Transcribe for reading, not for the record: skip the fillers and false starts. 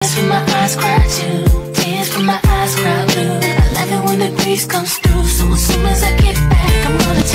Tears from my eyes cry too. Tears from my eyes cry blue. I love it when the breeze comes through. So as soon as I get back, I'm gonna